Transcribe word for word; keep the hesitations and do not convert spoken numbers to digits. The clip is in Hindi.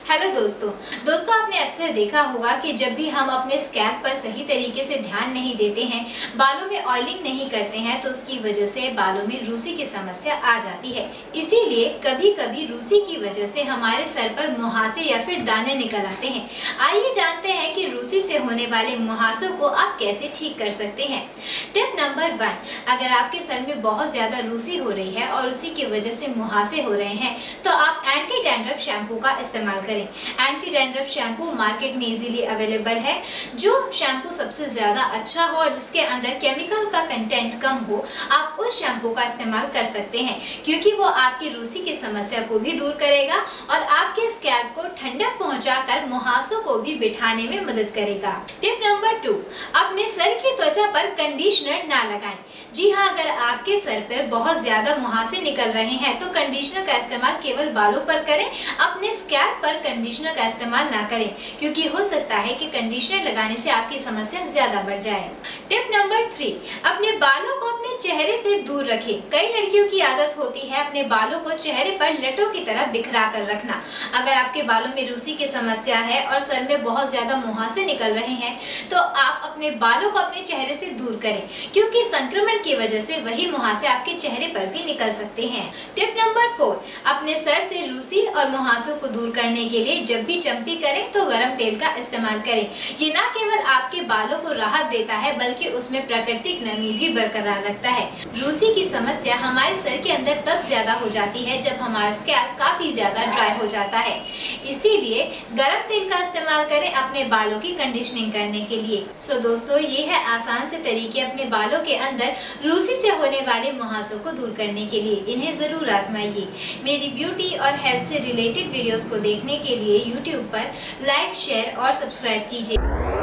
हेलो दोस्तों दोस्तों आपने अक्सर देखा होगा कि जब भी हम अपने स्कैल्प पर सही तरीके से ध्यान नहीं देते हैं, बालों में ऑयलिंग नहीं करते हैं, तो उसकी वजह से बालों में रूसी की समस्या आ जाती है। इसीलिए कभी कभी रूसी की वजह से हमारे सर पर मुहासे या फिर दाने निकल आते हैं। आइए जानते हैं कि रूसी से होने वाले मुहासों को आप कैसे ठीक कर सकते हैं। टिप नंबर वन, अगर आपके सर में बहुत ज्यादा रूसी हो रही है और उसी की वजह से मुहासे हो रहे हैं, तो आप एंटी डैंड्रफ शैम्पू का इस्तेमाल करें। एंटी डैंड्रफ शैम्पू मार्केट में इजीली अवेलेबल है। जो शैम्पू सबसे ज्यादा अच्छा हो और जिसके अंदर केमिकल का कंटेंट कम हो, आप उस शैम्पू का इस्तेमाल कर सकते हैं, क्योंकि वो आपकी रूसी की समस्या को भी दूर करेगा और आपके स्कैल्प को ठंडक पहुंचाकर मुहासों को भी बिठाने में मदद करेगा। टिप नंबर टू, अपने सर की त्वचा पर कंडीशनर ना लगाएं। जी हाँ, अगर आपके सर पर बहुत ज्यादा मुहासे निकल रहे हैं तो कंडीशनर का इस्तेमाल केवल बालों पर करें, अपने स्कैल्प पर कंडीशनर का इस्तेमाल ना करें, क्योंकि हो सकता है कि कंडीशनर लगाने से आपकी समस्या ज्यादा बढ़ जाए। टिप नंबर थ्री, अपने बालों को अपने चेहरे से दूर रखें। कई लड़कियों की आदत होती है अपने बालों को चेहरे पर लटों की तरह बिखरा कर रखना। अगर आपके बालों में रूसी की समस्या है और सर में बहुत ज्यादा मुहासे निकल रहे हैं, तो आप अपने बालों को अपने चेहरे से दूर करें, क्योंकि संक्रमण की वजह से वही मुहासे आपके चेहरे पर भी निकल सकते हैं। टिप नंबर फोर, अपने सर से रूसी और मुहासों को दूर करने के लिए जब भी चंपी करें तो गरम तेल का इस्तेमाल करें। ये न केवल आपके बालों को राहत देता है, बल्कि उसमें प्राकृतिक नमी भी बरकरार रखता है। रूसी की समस्या हमारे सर के अंदर तब ज्यादा हो जाती है जब हमारा स्कैल्प काफी ज्यादा ड्राई हो जाता है। इसीलिए गरम तेल का इस्तेमाल करें अपने बालों की कंडीशनिंग करने के लिए। सो दोस्तों, ये है आसान से तरीके अपने बालों के अंदर रूसी से होने वाले मुहासों को दूर करने के लिए। इन्हें जरूर आजमाइए। मेरी ब्यूटी और हेल्थ से रिलेटेड वीडियोस को देखने के लिए यूट्यूब पर लाइक, शेयर और सब्सक्राइब कीजिए।